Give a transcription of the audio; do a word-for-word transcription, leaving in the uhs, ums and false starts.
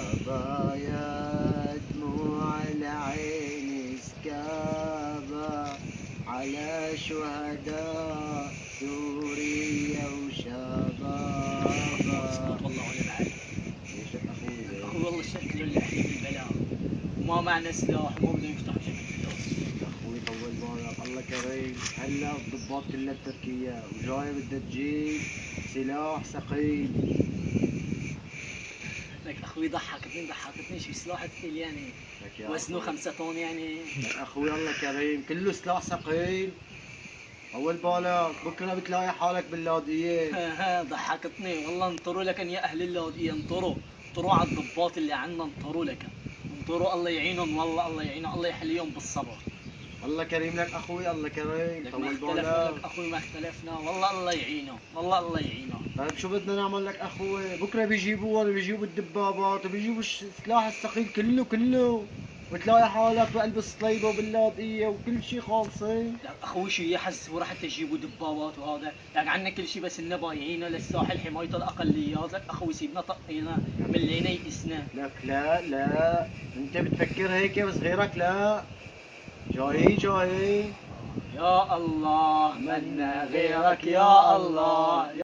يابا يا دموع العين سكابة على شهداء سوريا وشبابها. اسكت والله ولا بعد. ليش لك اخوي؟ اخوي والله شكله اللي احنا بالبلاء وما معنا سلاح وما بدهم يفتحوا جبهة فلوس. اخوي طول بالك الله كريم، هلا الضباط كلها بتركيا وجاي بدها تجيب سلاح ثقيل. لك اخوي ضحكتني ضحكتني شو سلاح ثقيل يعني؟ لك يا وزنه أخوي. خمسة طن يعني. لك اخوي الله كريم كله سلاح ثقيل. اول بالك بكره بتلاقي حالك باللاذقيه. ضحكتني والله. انطروا لكن يا اهل اللاذقية، انطروا انطروا على الضباط اللي عندنا، انطروا لكن انطروا. الله يعينهم والله، الله يعينهم، الله يحليهم بالصبر. الله كريم لك اخوي الله كريم لك ما طول اختلفنا لك بالك. اخوي، ما اختلفنا والله. الله يعينه والله، الله يعينه. طيب شو بدنا نعمل لك اخوي؟ بكره بيجيبوا بيجيبوا الدبابات وبيجيبوا السلاح الثقيل كله كله، وتلاقي حالك بقلب الصليبه وباللاذقيه وكل شيء خالصين. لك اخوي شو يحسبوا راح تجيبوا دبابات وهذا؟ لك عنا كل شيء بس انه بايعينا للساحل حمايه الاقليات. لك اخوي سيبنا طقينا ملينا يئسنا. لك لا لا، انت بتفكر هيك بس غيرك لا. جاي جاي يا الله منا غيرك يا الله.